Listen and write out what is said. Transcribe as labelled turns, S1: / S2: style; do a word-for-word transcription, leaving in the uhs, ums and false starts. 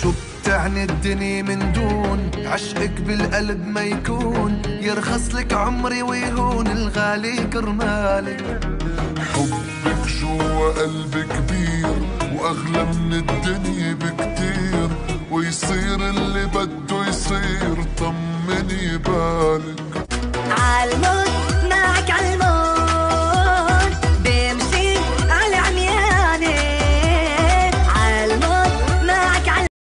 S1: شو بتعني الدنيا من دون عشقك بالقلب ما يكون؟ يرخص لك عمري ويهون الغالي كرمالك.
S2: حبك جوا قلبي كبير وأغلى من الدنيا بكتير،